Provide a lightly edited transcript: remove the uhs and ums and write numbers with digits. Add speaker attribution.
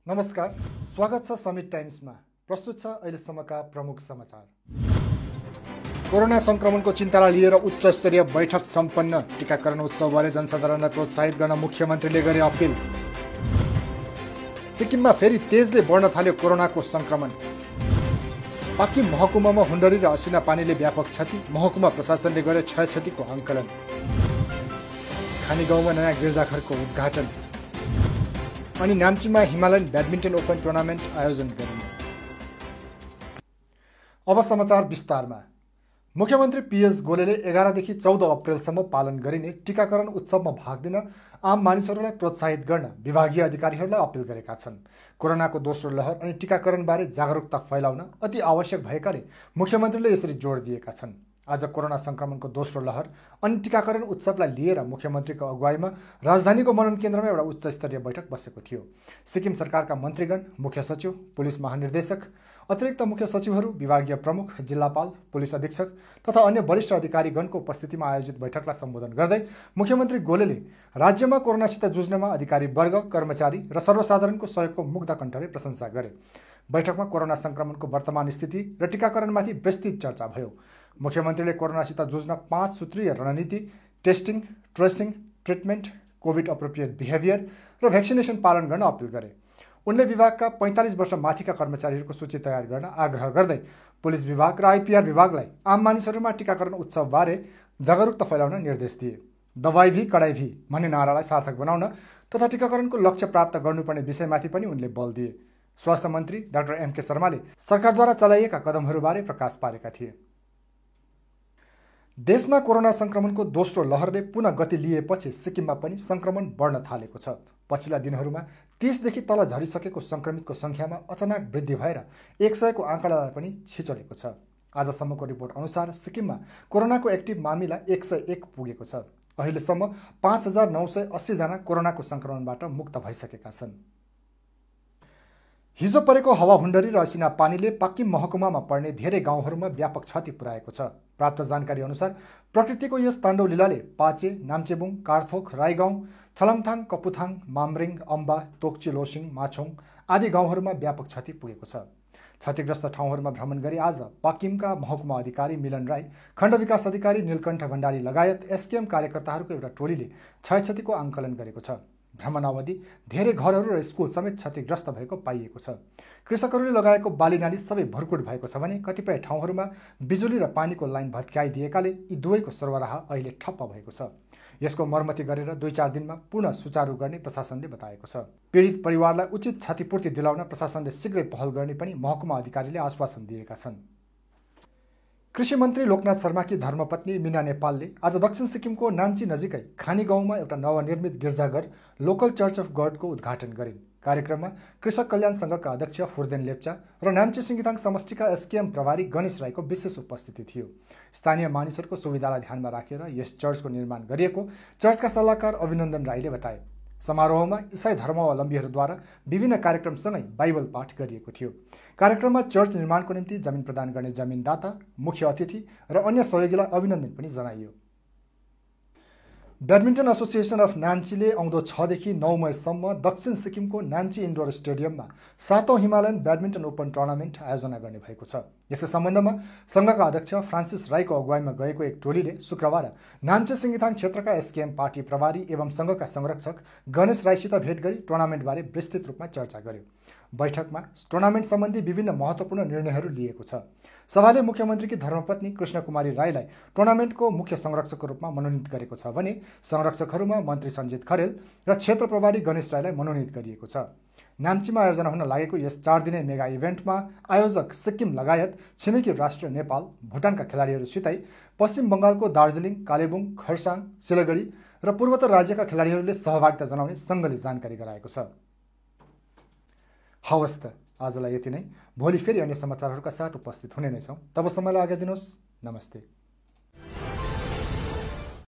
Speaker 1: नमस्कार, स्वागत छ समिट टाइम्समा। प्रस्तुत छ अहिलेसम्मका प्रमुख समाचार। कोरोना संक्रमणको चिन्तालाई लिएर उच्च स्तरीय बैठक सम्पन्न। टीकाकरण उत्सवबारे जनसाधारणलाई प्रोत्साहित गर्न मुख्यमन्त्रीले गरे अपिल। सिक्किममा फेरि तेजले बढ्न थाल्यो कोरोनाको संक्रमण। पाकिम महकुमामा हुन्डरी र असिना पानीले व्यापक क्षति, महकुमा प्रशासनले गरे क्षयक्षतिको आंकलन। खानी गाउँमा नयाँ गिर्जाघरको उद्घाटन अनि नाम्चीमा हिमालयन ब्याडमिन्टन ओपन टुर्नामेन्ट आयोजन गरियो। अब समाचार विस्तारमा। मुख्यमन्त्री पीएस गोलेले 11 देखि 14 अप्रेलसम्म पालन गरिने टीकाकरण उत्सवमा भाग लिन आम मानिसहरूलाई प्रोत्साहित गर्न विभागीय अधिकारीहरूलाई अपिल गरेका छन्। कोरोनाको दोस्रो लहर अनि टीकाकरणबारे जागरुकता फैलाउन अति आवश्यक भएकाले मुख्यमन्त्रीले यसरी जोड दिएका छन्। आज कोरोना संक्रमणको दोस्रो लहर अनि टीकाकरण उत्सवलाई लिएर मुख्यमन्त्रीको अगुवाईमा राजधानीको मनन केन्द्रमा एउटा उच्च स्तरीय बैठक बसेको थियो। सिक्किम सरकारका मन्त्रीगण, मुख्य सचिव, पुलिस महानिर्देशक, अतिरिक्त मुख्य सचिवहरू, विभागीय प्रमुख, जिल्लापाल, पुलिस अधीक्षक तथा अन्य वरिष्ठ अधिकारीगणको उपस्थितिमा आयोजित बैठकलाई सम्बोधन गर्दै मुख्यमन्त्री गोलेले राज्यमा कोरोनासित जुझ्नमा अधिकारी वर्ग, कर्मचारी र सर्वसाधारणको सहयोगको मुग्धकण्ठले प्रशंसा गरे। बैठकमा कोरोना संक्रमणको वर्तमान स्थिति र टीकाकरणमाथि विस्तृत चर्चा भयो। मुख्यमन्त्रीले कोरोनासित जुझ्न 5 सूत्रीय रणनीति, testing, tracing, treatment, covid appropriate behaviour र भ्याक्सिनेसन पालन गर्न अपिल गरे। उनले विभागका 45 वर्ष माथिका कर्मचारीहरूको सूची तयार गर्न आग्रह गर्दै पुलिस विभाग र आइपीआर विभागलाई आम मानिसहरूमा टीकाकरण उत्सवबारे जागरुकता फैलाउन निर्देश दिए। दवाई भी कडाई भी भन्ने नारालाई सार्थक बनाउन तथा टीकाकरणको लक्ष्य प्राप्त गर्नुपर्ने विषयमाथि पनि उनले बल दिए। स्वास्थ्य मन्त्री डाक्टर एमके शर्माले सरकारद्वारा चलाइएका कदमहरूबारे प्रकाश पारेका थिए। देशमा कोरोना संक्रमणको दोस्रो लहरले पुनः गति लिएपछि सिक्किममा पनि संक्रमण बढ्न थालेको छ। पछिल्ला दिनहरूमा 30 देखि तल झरिसकेको संक्रमितको संख्यामा अचानक वृद्धि भएर 100 को आँकडालाई पनि छिचोलेको छ। आजसम्मको रिपोर्ट अनुसार सिक्किममा कोरोनाको एक्टिभ मामिला 101 पुगेको छ। अहिलेसम्म 5980 जना कोरोनाको संक्रमणबाट मुक्त भइसकेका छन्। हिजो परेको हावाहुण्डरी र असिना पानीले पाकिम महकुमामा पर्ने धेरै गाउँहरूमा व्यापक क्षति पुर्याएको छ। प्राप्त जानकारी अनुसार प्रकृतिको यस ताण्डव लीलाले पाचे, नाम्चेबुङ, कारथोक, राईगाउँ, छलमथाङ, कपुथाङ, मामरिङ, अम्बा, तोक्ची, लोसिङ, माछोङ आदि गाउँहरूमा व्यापक क्षति पुगेको छ। क्षतिग्रस्त ठाउँहरूमा भ्रमण गरी आज पाकिमका महकुमा अधिकारी मिलन राई, खण्ड विकास अधिकारी नीलकण्ठ भण्डारी लगायत एसकेएम कार्यकर्ताहरूको एउटा टोलीले क्षयक्षतिको आंकलन गरेको छ। भ्रमण अवधि धेरै घरहरू र स्कुल समेत क्षतिग्रस्त भएको पाइएको छ। कृषकहरूले लगाएको बाली नाली सबै भरकुट भएको छ भने कतिपय ठाउँहरूमा बिजुली र पानीको लाइन भत्काइदिएकाले यी दुवैको सरबराह अहिले ठप्प भएको छ। यसको मर्मती गरेर 2-4 दिनमा पुनः सुचारू गर्ने प्रशासनले बताएको छ। पीडित परिवारलाई उचित क्षतिपूर्ति दिलाउन प्रशासनले शीघ्रै पहल गर्ने पनि महकुमा अधिकारीले आश्वासन दिएका छन्। कृषि मन्त्री लोकनाथ शर्माकी धर्मपत्नी मीना नेपालले आज दक्षिण सिक्किमको नाम्ची नजिकै खानी गाउँमा एउटा नवनिर्मित गिर्जाघर लोकल चर्च अफ गडको उद्घाटन गरिन्। कार्यक्रममा कृषक कल्याण संघका अध्यक्ष फुर्देन लेप्चा र नाम्ची सिङ्गिथाङ समष्टिका एसकेएम प्रभारी गणेश राईको विशेष उपस्थिति थियो। स्थानीय मानिसहरूको सुविधालाई ध्यानमा राखेर यस चर्चको निर्माण गरिएको चर्चका सल्लाहकार अभिनन्दन राईले बताए। समारोहमा इसाई धर्मावलम्बीहरूद्वारा विभिन्न कार्यक्रमसँगै बाइबल पाठ गरिएको थियो। कार्यक्रममा चर्च निर्माणको निम्ति जमिन प्रदान गर्ने जमिनदाता, मुख्य अतिथि र अन्य सहयोगीलाई अभिनन्दन पनि जनाइयो। ब्याडमिन्टन एसोसिएसन अफ नाम्चीले आउँदो 6 देखि 9 मईसम्म दक्षिण सिक्किमको नाम्ची इन्डोर स्टेडियममा 7औं हिमालयन ब्याडमिन्टन ओपन टुर्नामेन्ट आयोजना गर्ने भएको छ। यसै सम्बन्धमा संघका अध्यक्ष फ्रान्सिस राईको अगुवाईमा गएको एक टोलीले शुक्रबार नाम्ची सिङ्गिथाङ क्षेत्रका एसकेएम पार्टी प्रभारी एवं संघका संरक्षक गणेश राईसित भेट गरी टुर्नामेन्टबारे विस्तृत रूपमा चर्चा गर्यो। बैठकमा टुर्नामेन्ट सम्बन्धी विभिन्न महत्त्वपूर्ण निर्णयहरू लिएको छ। सभाले मुख्यमन्त्रीकी धर्मपत्नी कृष्णकुमारी राईलाई टुर्नामेन्टको मुख्य संरक्षकको रूपमा मनोनित गरेको छ भने संरक्षकहरूमा मन्त्री सञ्जित खरेल र क्षेत्र प्रभारी गणेश राईलाई मनोनित गरिएको छ। नाम्चीमा आयोजना हुन लागेको यस 4 दिने मेगा इभेन्टमा आयोजक सिक्किम लगायत छिमेकी राष्ट्र नेपाल, भुटानका खेलाडीहरूसितै पश्चिम बङ्गालको दार्जिलिङ, कालेबुङ, खरसाङ, सिलगढी र पूर्वोत्तर राज्यका खेलाडीहरूले सहभागिता जनाउने सङ्घले जानकारी गराएको छ। हवस् त, आजलाई यति नै। भोलि फेरि अन्य समाचारहरूका साथ उपस्थित हुने नै छौँ। तबसम्मलाई आज्ञा दिनुहोस्। नमस्ते।